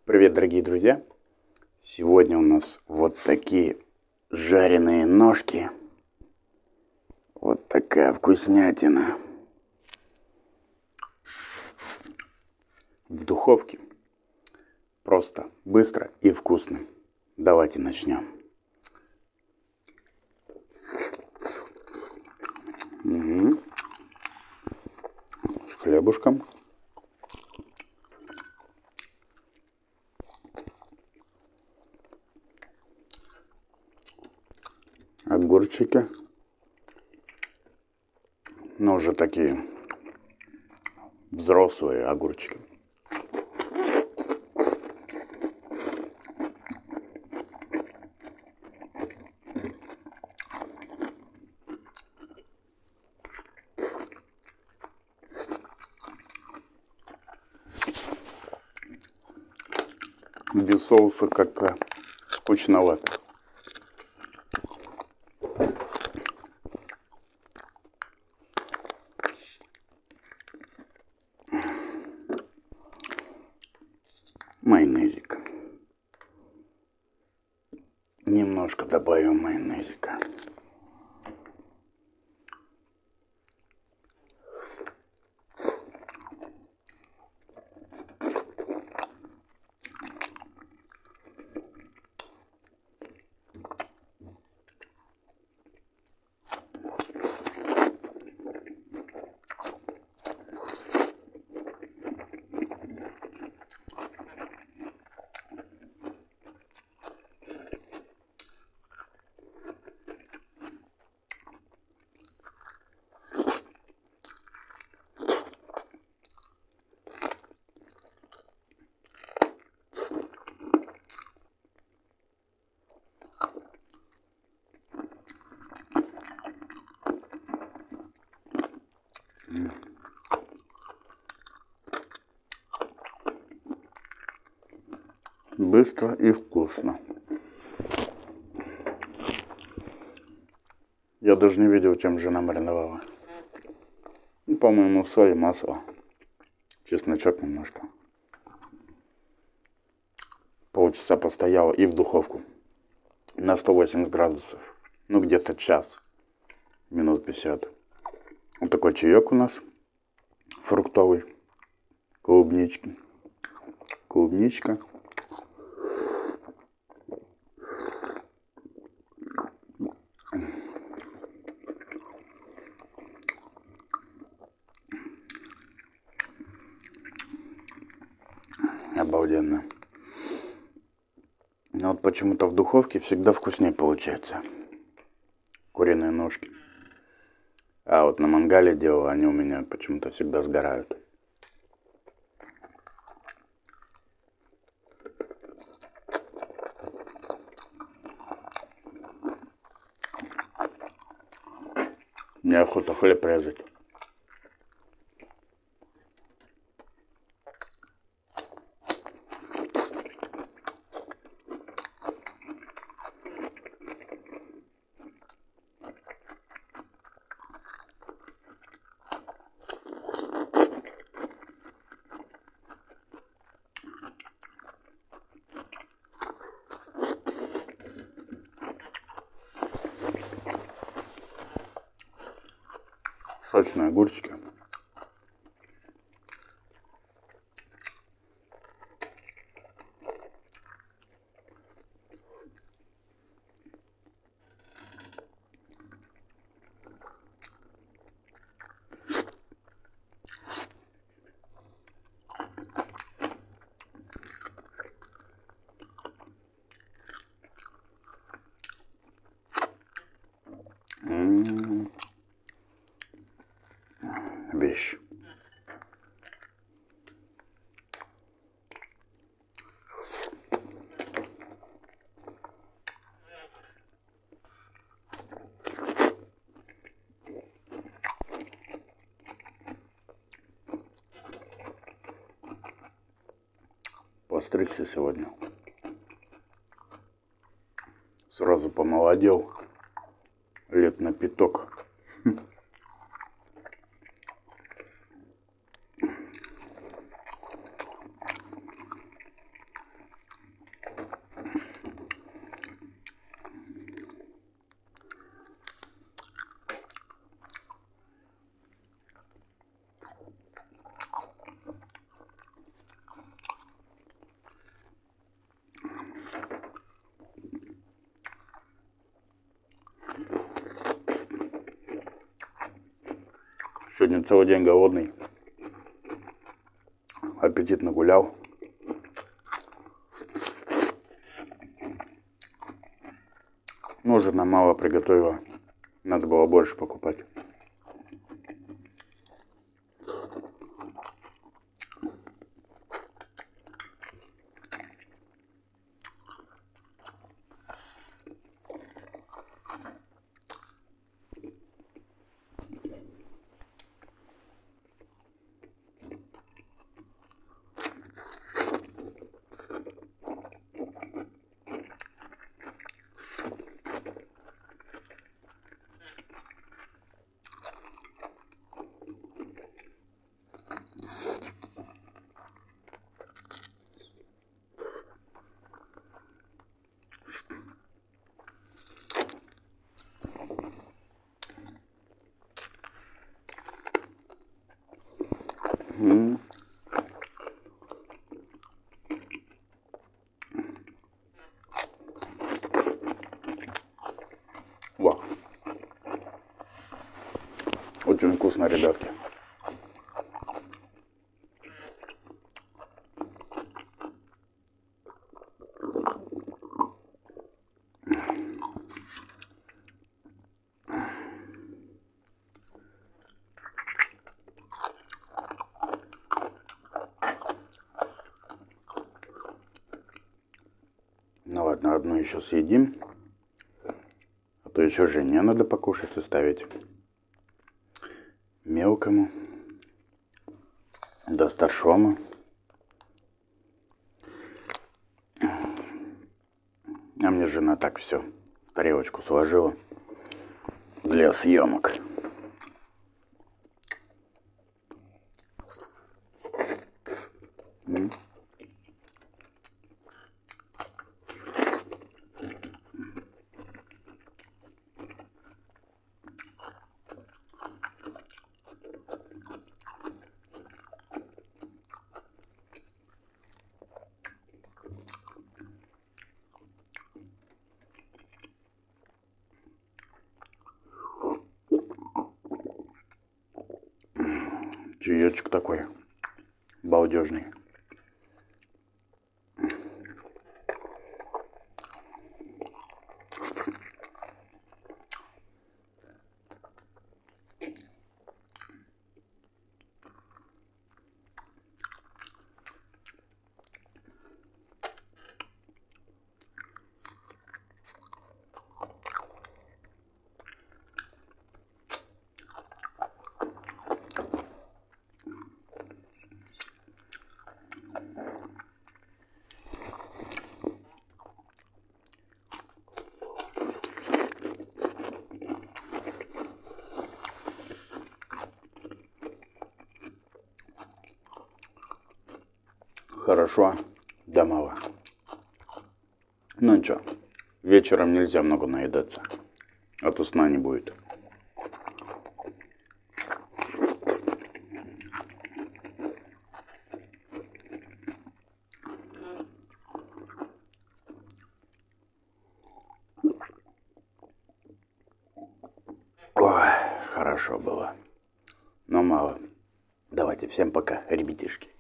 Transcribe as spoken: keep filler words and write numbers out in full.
Привет, дорогие друзья! Сегодня у нас вот такие жареные ножки. Вот такая вкуснятина. В духовке. Просто, быстро и вкусно. Давайте начнем. Угу. С хлебушком. Огурчики. Но уже такие взрослые огурчики. Без соуса как-то скучновато. Майонезик. Немножко добавим майонезика. Быстро и вкусно. Я даже не видел, чем жена мариновала. Ну, по-моему, соль, масло, чесночок немножко. Полчаса постояла и в духовку на сто восемьдесят градусов. Ну, где-то час, минут пятьдесят. Вот такой чаек у нас фруктовый, клубнички, клубничка. Обалденно. Но вот почему-то в духовке всегда вкуснее получается. Куриные ножки. А вот на мангале делал, они у меня почему-то всегда сгорают. Неохота хлеб резать. Сочные огурчики. М-м-м. Вещь. Постригся сегодня. Сразу помолодел. Лет на пяток. Сегодня целый день голодный. Аппетитно гулял. Ну, жена мало приготовила. Надо было больше покупать. М-м. Вау. Очень вкусно, ребятки. Ну ладно, одну еще съедим. А то еще Жене надо покушать оставить. Мелкому. Да старшому. А мне жена так все в тарелочку сложила для съемок. М. Чаечек такой балдежный. Хорошо, да мало. Ну ничего, вечером нельзя много наедаться, а то сна не будет. Ой, хорошо было, но мало. Давайте, всем пока, ребятишки.